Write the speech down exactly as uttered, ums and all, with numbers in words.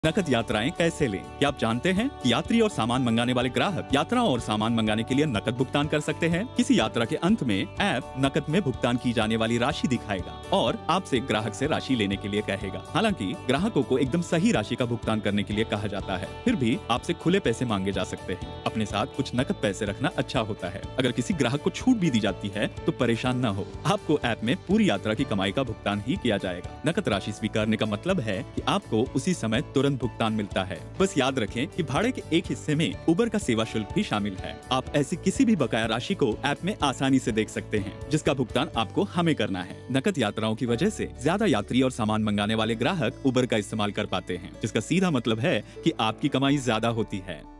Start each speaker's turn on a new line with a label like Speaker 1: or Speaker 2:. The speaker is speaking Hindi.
Speaker 1: नकद यात्राएं कैसे लें? क्या आप जानते हैं कि यात्री और सामान मंगाने वाले ग्राहक यात्राओं और सामान मंगाने के लिए नकद भुगतान कर सकते हैं? किसी यात्रा के अंत में ऐप नकद में भुगतान की जाने वाली राशि दिखाएगा और आपसे ग्राहक से राशि लेने के लिए कहेगा। हालांकि ग्राहकों को एकदम सही राशि का भुगतान करने के लिए कहा जाता है, फिर भी आपसे खुले पैसे मांगे जा सकते हैं। अपने साथ कुछ नकद पैसे रखना अच्छा होता है। अगर किसी ग्राहक को छूट भी दी जाती है तो परेशान न हो, आपको ऐप में पूरी यात्रा की कमाई का भुगतान ही किया जाएगा। नकद राशि स्वीकारने का मतलब है कि आपको उसी समय तुरंत भुगतान मिलता है। बस याद रखें कि भाड़े के एक हिस्से में उबर का सेवा शुल्क भी शामिल है। आप ऐसी किसी भी बकाया राशि को ऐप में आसानी से देख सकते हैं, जिसका भुगतान आपको हमें करना है। नकद यात्राओं की वजह से ज्यादा यात्री और सामान मंगाने वाले ग्राहक उबर का इस्तेमाल कर पाते हैं, जिसका सीधा मतलब है कि आपकी कमाई ज्यादा होती है।